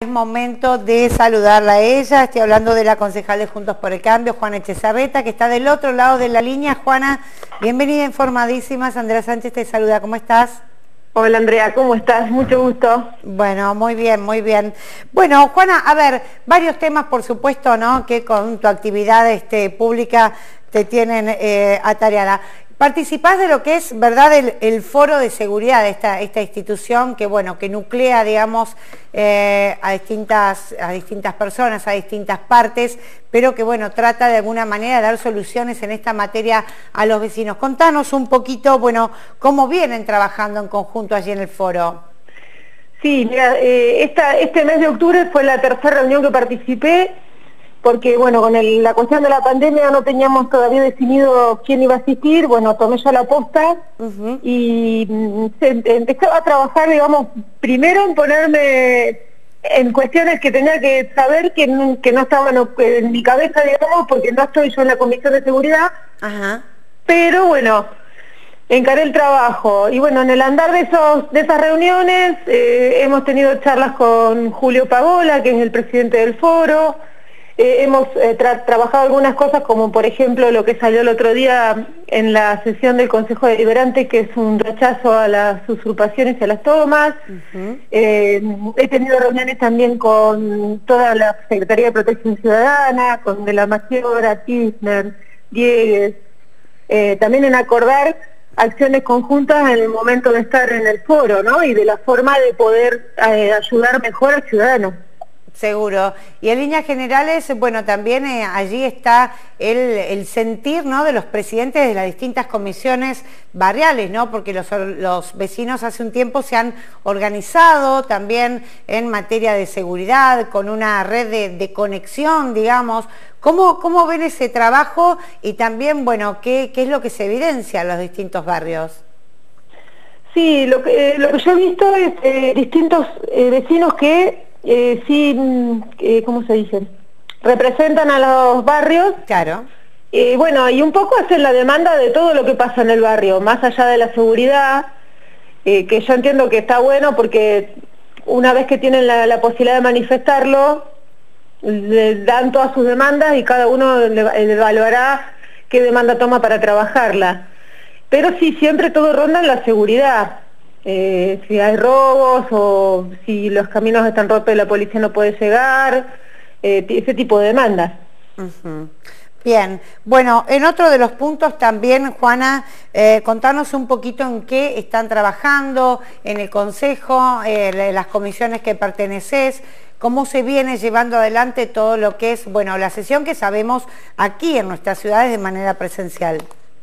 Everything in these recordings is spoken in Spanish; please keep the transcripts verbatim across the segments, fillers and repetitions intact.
Es momento de saludarla a ella. Estoy hablando de la concejal de Juntos por el Cambio, Juana Echezarreta, que está del otro lado de la línea. Juana, bienvenida, informadísimas. Andrea Sánchez te saluda. ¿Cómo estás? Hola Andrea, ¿cómo estás? Mucho gusto. Bueno, muy bien, muy bien. Bueno, Juana, a ver, varios temas, por supuesto, ¿no?, que con tu actividad este, pública te tienen eh, atareada. Participás de lo que es, ¿verdad?, el, el foro de seguridad de esta, esta institución que, bueno, que nuclea, digamos, eh, a, distintas, a distintas personas, a distintas partes, pero que, bueno, trata de alguna manera de dar soluciones en esta materia a los vecinos. Contanos un poquito, bueno, cómo vienen trabajando en conjunto allí en el foro. Sí, mira, eh, esta, este mes de octubre fue la tercera reunión que participé, porque bueno, con el, la cuestión de la pandemia no teníamos todavía definido quién iba a asistir. Bueno, tomé yo la posta uh-huh. y mm, se, empecé a trabajar, digamos, primero en ponerme en cuestiones que tenía que saber que, que no estaban en mi cabeza, digamos, porque no estoy yo en la Comisión de Seguridad, uh-huh. pero bueno, encaré el trabajo. Y bueno, en el andar de, esos, de esas reuniones eh, hemos tenido charlas con Julio Pagola, que es el presidente del foro. Eh, hemos eh, tra trabajado algunas cosas, como por ejemplo lo que salió el otro día en la sesión del Consejo Deliberante, que es un rechazo a las usurpaciones y a las tomas. Uh-huh. eh, he tenido reuniones también con toda la Secretaría de Protección Ciudadana, con De la Maciora, Kirchner, Diegues, eh, también en acordar acciones conjuntas en el momento de estar en el foro, ¿no?, y de la forma de poder eh, ayudar mejor al ciudadano. Seguro. Y en líneas generales, bueno, también eh, allí está el, el sentir, ¿no?, de los presidentes de las distintas comisiones barriales, ¿no?, porque los, los vecinos hace un tiempo se han organizado también en materia de seguridad, con una red de, de conexión, digamos. ¿Cómo, ¿Cómo ven ese trabajo? Y también, bueno, ¿qué, qué es lo que se evidencia en los distintos barrios? Sí, lo que, lo que yo he visto es eh, distintos eh, vecinos que Eh, sí, eh, ¿cómo se dice? Representan a los barrios. Claro. Eh, bueno, y un poco hacen la demanda de todo lo que pasa en el barrio, más allá de la seguridad, eh, que yo entiendo que está bueno porque una vez que tienen la, la posibilidad de manifestarlo, le dan todas sus demandas y cada uno le, le evaluará qué demanda toma para trabajarla. Pero sí, siempre todo ronda en la seguridad. Eh, si hay robos o si los caminos están rotos y la policía no puede llegar, eh, ese tipo de demandas. Uh-huh. Bien, bueno, en otro de los puntos también, Juana, eh, contanos un poquito en qué están trabajando en el Consejo, eh, las comisiones que perteneces, cómo se viene llevando adelante todo lo que es, bueno, la sesión que sabemos aquí en nuestras ciudades de manera presencial.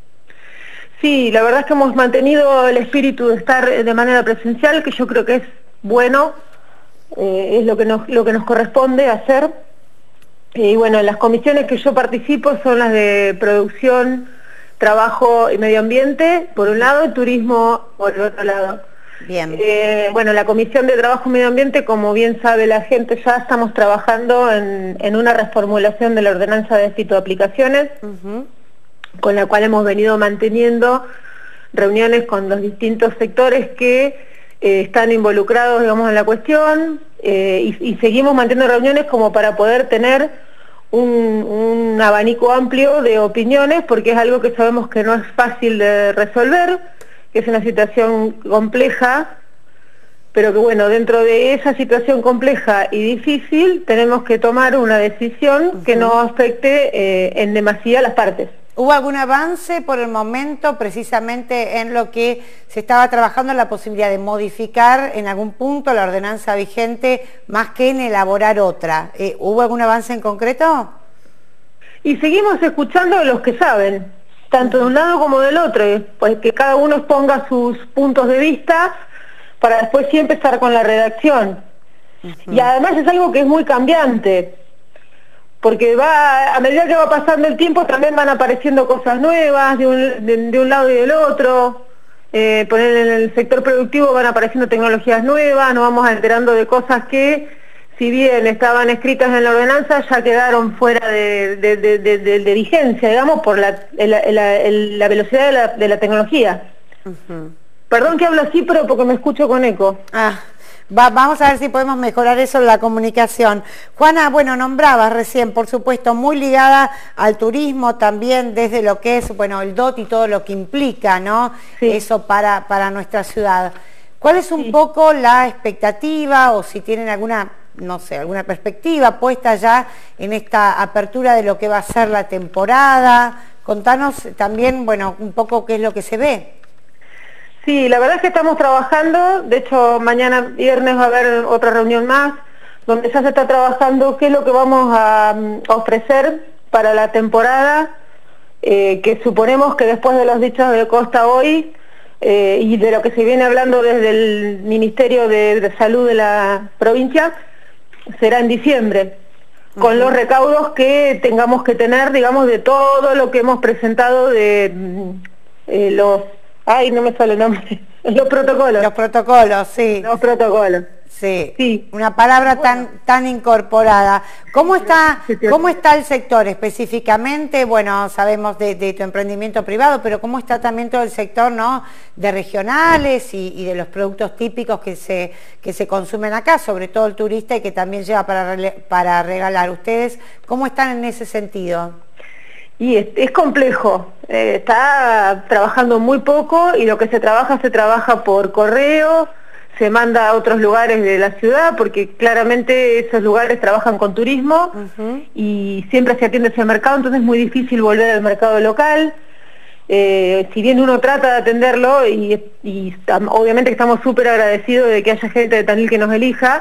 Sí, la verdad es que hemos mantenido el espíritu de estar de manera presencial, que yo creo que es bueno, eh, es lo que nos, lo que nos corresponde hacer. Y bueno, las comisiones que yo participo son las de producción, trabajo y medio ambiente, por un lado, y turismo, por el otro lado. Bien. Eh, bueno, la Comisión de Trabajo y Medio Ambiente, como bien sabe la gente, ya estamos trabajando en, en una reformulación de la ordenanza de fitoaplicaciones, uh-huh. con la cual hemos venido manteniendo reuniones con los distintos sectores que eh, están involucrados, digamos, en la cuestión, eh, y, y seguimos manteniendo reuniones como para poder tener un, un abanico amplio de opiniones, porque es algo que sabemos que no es fácil de resolver, que es una situación compleja, pero que bueno, dentro de esa situación compleja y difícil tenemos que tomar una decisión uh-huh. que no afecte eh, en demasía a las partes. ¿Hubo algún avance por el momento precisamente en lo que se estaba trabajando, en la posibilidad de modificar en algún punto la ordenanza vigente más que en elaborar otra? Eh, ¿Hubo algún avance en concreto? Y seguimos escuchando a los que saben, tanto de un lado como del otro, pues que cada uno exponga sus puntos de vista para después sí empezar con la redacción. Uh-huh. Y además es algo que es muy cambiante, porque va a medida que va pasando el tiempo también van apareciendo cosas nuevas de un, de, de un lado y del otro. Eh, poner en el sector productivo van apareciendo tecnologías nuevas, nos vamos enterando de cosas que, si bien estaban escritas en la ordenanza, ya quedaron fuera de, de, de, de, de, de vigencia, digamos, por la, la, la, la velocidad de la, de la tecnología. Uh-huh. Perdón que hablo así, pero porque me escucho con eco. Ah. Va, vamos a ver si podemos mejorar eso en la comunicación. Juana, bueno, nombrabas recién, por supuesto, muy ligada al turismo también desde lo que es, bueno, el D O T y todo lo que implica, ¿no? Sí. Eso para, para nuestra ciudad. ¿Cuál es un sí. poco la expectativa o si tienen alguna, no sé, alguna perspectiva puesta ya en esta apertura de lo que va a ser la temporada? Contanos también, bueno, un poco qué es lo que se ve. Sí, la verdad es que estamos trabajando, de hecho mañana viernes va a haber otra reunión más, donde ya se está trabajando qué es lo que vamos a, a ofrecer para la temporada, eh, que suponemos que después de los dichos de Costa hoy, eh, y de lo que se viene hablando desde el Ministerio de, de Salud de la provincia, será en diciembre, uh-huh. con los recaudos que tengamos que tener, digamos, de todo lo que hemos presentado de eh, los... Ay, no me sale el nombre. Los protocolos. Los protocolos, sí. Los protocolos. Sí, sí. Una palabra bueno. tan tan incorporada. ¿Cómo está cómo está el sector específicamente? Bueno, sabemos de, de tu emprendimiento privado, pero ¿cómo está también todo el sector, no, de regionales y, y de los productos típicos que se que se consumen acá, sobre todo el turista y que también lleva para, para regalar? ¿Ustedes cómo están en ese sentido? Y es, es complejo, eh, está trabajando muy poco y lo que se trabaja, se trabaja por correo, se manda a otros lugares de la ciudad porque claramente esos lugares trabajan con turismo uh-huh. y siempre se atiende ese mercado, entonces es muy difícil volver al mercado local. Eh, si bien uno trata de atenderlo y, y obviamente estamos súper agradecidos de que haya gente de Tandil que nos elija,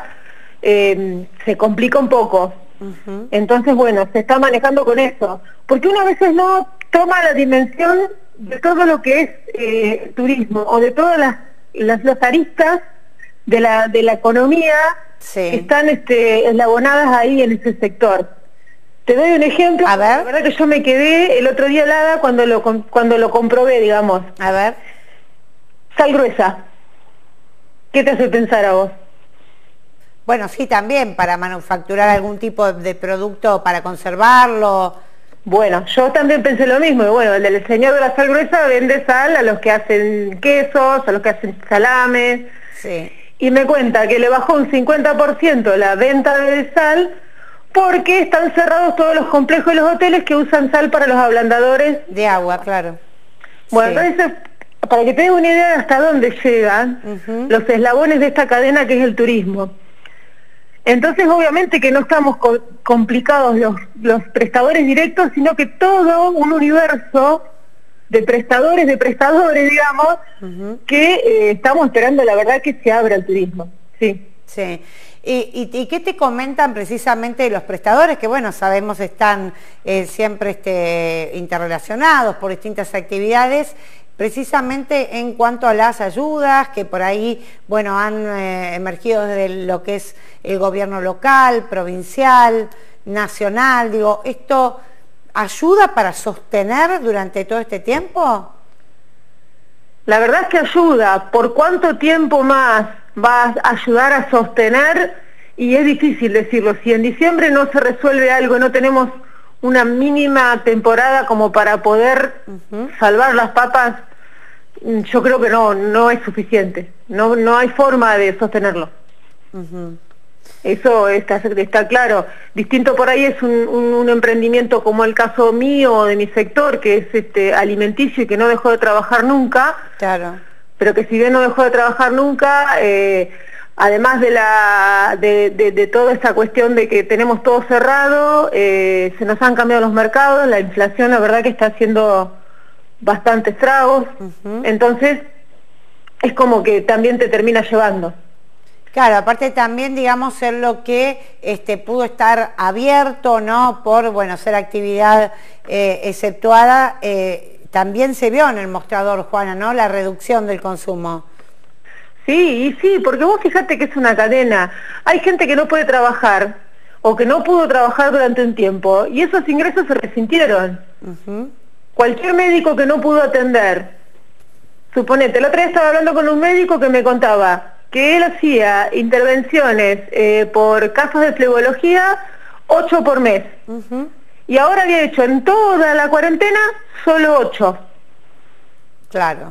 eh, se complica un poco. Uh-huh. Entonces, bueno, se está manejando con eso, porque uno a veces no toma la dimensión de todo lo que es eh, turismo o de todas las, las, las aristas de la, de la economía sí. que están este, eslabonadas ahí en ese sector. Te doy un ejemplo, a ver. La verdad que yo me quedé el otro día helada cuando lo, cuando lo comprobé, digamos. A ver. Sal gruesa. ¿Qué te hace pensar a vos? Bueno, sí, también para manufacturar algún tipo de producto para conservarlo. Bueno, yo también pensé lo mismo. Y bueno, el del señor de la sal gruesa vende sal a los que hacen quesos, a los que hacen salames. Sí. Y me cuenta que le bajó un cincuenta por ciento la venta de sal porque están cerrados todos los complejos y los hoteles que usan sal para los ablandadores. De agua, claro. Bueno, sí. Entonces, para que te des una idea de hasta dónde llegan uh-huh. los eslabones de esta cadena que es el turismo. Entonces, obviamente que no estamos co complicados los, los prestadores directos, sino que todo un universo de prestadores, de prestadores, digamos, uh-huh. que eh, estamos esperando, la verdad, que se abra el turismo. Sí. Sí. ¿Y, y, y qué te comentan precisamente los prestadores? Que, bueno, sabemos están eh, siempre este, interrelacionados por distintas actividades, precisamente en cuanto a las ayudas que por ahí, bueno, han eh, emergido desde lo que es el gobierno local, provincial, nacional. Digo, ¿esto ayuda para sostener durante todo este tiempo? La verdad es que ayuda. ¿Por cuánto tiempo más va a ayudar a sostener? Y es difícil decirlo. Si en diciembre no se resuelve algo, no tenemos una mínima temporada como para poder uh-huh. salvar las papas, yo creo que no, no es suficiente. No, no hay forma de sostenerlo. Uh-huh. Eso está, está claro. Distinto por ahí es un, un, un emprendimiento como el caso mío o de mi sector, que es este alimenticio y que no dejó de trabajar nunca. Claro. Pero que si bien no dejó de trabajar nunca, eh, además de la de, de, de toda esta cuestión de que tenemos todo cerrado, eh, se nos han cambiado los mercados, la inflación la verdad que está haciendo bastante estragos, uh-huh. entonces es como que también te termina llevando. Claro, aparte también, digamos, ser lo que este, pudo estar abierto, ¿no? Por, bueno, ser actividad eh, exceptuada, eh, también se vio en el mostrador, Juana, ¿no? La reducción del consumo. Sí, y sí, porque vos fíjate que es una cadena. Hay gente que no puede trabajar o que no pudo trabajar durante un tiempo y esos ingresos se resintieron. Uh-huh. Cualquier médico que no pudo atender, suponete, el otro día estaba hablando con un médico que me contaba que él hacía intervenciones eh, por casos de flebología, ocho por mes. Uh-huh. Y ahora había hecho en toda la cuarentena solo ocho. Claro.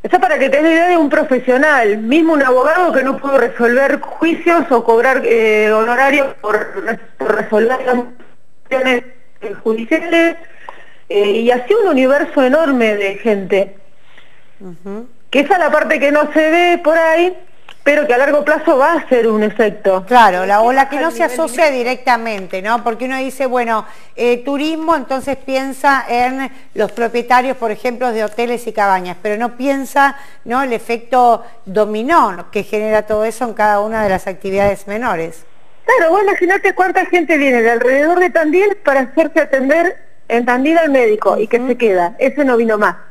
Eso para que te des la idea de un profesional, mismo un abogado que no pudo resolver juicios o cobrar eh, honorarios por, por resolver las cuestiones judiciales, eh, y así un universo enorme de gente. Uh-huh. Que esa es la parte que no se ve por ahí, pero que a largo plazo va a ser un efecto. Claro, la, o la que no se asocia directamente, ¿no? Porque uno dice, bueno, eh, turismo, entonces piensa en los propietarios, por ejemplo, de hoteles y cabañas, pero no piensa, ¿no?, el efecto dominó que genera todo eso en cada una de las actividades menores. Claro, vos imaginate cuánta gente viene de alrededor de Tandil para hacerse atender en Tandil al médico, uh-huh, y que se queda. Ese no vino más.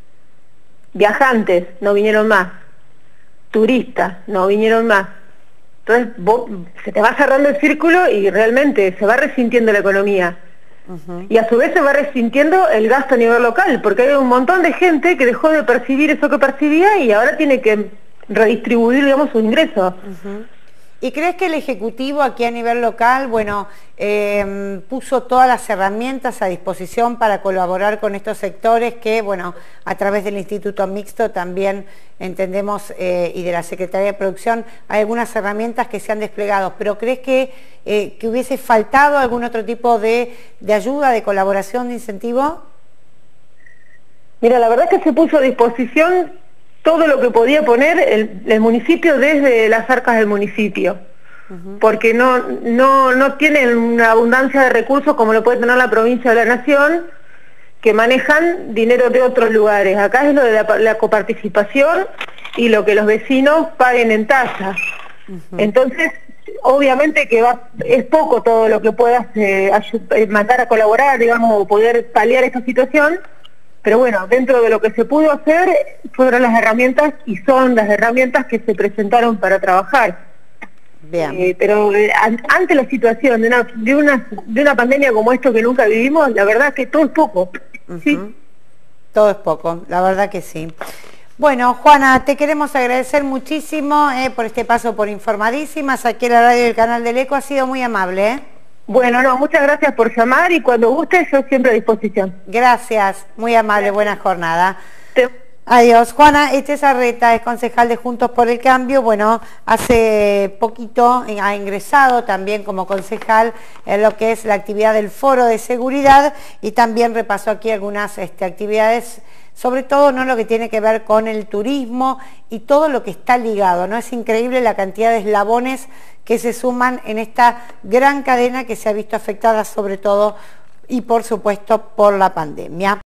Viajantes no vinieron más. Turistas no vinieron más. Entonces vos, se te va cerrando el círculo y realmente se va resintiendo la economía. Uh-huh. Y a su vez se va resintiendo el gasto a nivel local, porque hay un montón de gente que dejó de percibir eso que percibía y ahora tiene que redistribuir, digamos, sus ingresos. Uh-huh. ¿Y crees que el Ejecutivo aquí a nivel local, bueno, eh, puso todas las herramientas a disposición para colaborar con estos sectores que, bueno, a través del Instituto Mixto también entendemos, eh, y de la Secretaría de Producción, hay algunas herramientas que se han desplegado, pero crees que, eh, que hubiese faltado algún otro tipo de, de ayuda, de colaboración, de incentivo? Mira, la verdad es que se puso a disposición todo lo que podía poner el, el municipio desde las arcas del municipio, uh-huh, porque no, no, no tienen una abundancia de recursos como lo puede tener la provincia o la nación, que manejan dinero de otros lugares. Acá es lo de la, la coparticipación y lo que los vecinos paguen en tasa. Uh-huh. Entonces, obviamente que va, es poco todo lo que puedas eh, mandar a colaborar, digamos, o poder paliar esta situación. Pero bueno, dentro de lo que se pudo hacer, fueron las herramientas y son las herramientas que se presentaron para trabajar. Bien. Eh, pero eh, an ante la situación de una, de, una, de una pandemia como esto que nunca vivimos, la verdad es que todo es poco. Uh-huh. ¿Sí? Todo es poco, la verdad que sí. Bueno, Juana, te queremos agradecer muchísimo eh, por este paso por Informadísimas. Aquí en la radio del Canal del Eco, ha sido muy amable, ¿eh? Bueno, no, muchas gracias por llamar y cuando guste yo siempre a disposición. Gracias, muy amable, gracias. Buena jornada. Te... Adiós. Juana Echezarreta es concejal de Juntos por el Cambio. Bueno, hace poquito ha ingresado también como concejal en lo que es la actividad del Foro de Seguridad y también repasó aquí algunas este, actividades, sobre todo no lo que tiene que ver con el turismo y todo lo que está ligado, ¿no? Es increíble la cantidad de eslabones que se suman en esta gran cadena que se ha visto afectada sobre todo y por supuesto por la pandemia.